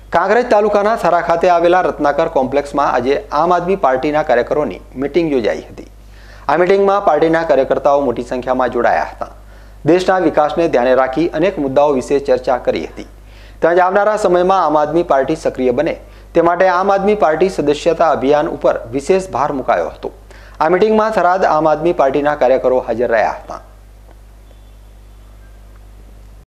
કાંકરેજ તાલુકાના થરા ખાતે આવેલા રત્નાકર કોમ્પ્લેક્સમાં આજે આમ આદમી પાર્ટીના કાર્યકરોની મીટિંગ યોજાઈ હતી। આ મીટિંગમાં પાર્ટીના કાર્યકર્તાઓ મોટી સંખ્યામાં જોડાયા હતા। દેશના વિકાસને ધ્યાને રાખી અનેક મુદ્દાઓ વિશે ચર્ચા કરી હતી। તેમજ આવનારા સમયમાં આમ આદમી પાર્ટી સક્રિય બને તે માટે આમ આદમી પાર્ટી સદસ્યતા અભિયાન ઉપર વિશેષ ભાર મુકાયો હતો। આ મીટિંગમાં થરાદ આમ આદમી પાર્ટીના કાર્યકરો હાજર રહ્યા હતા।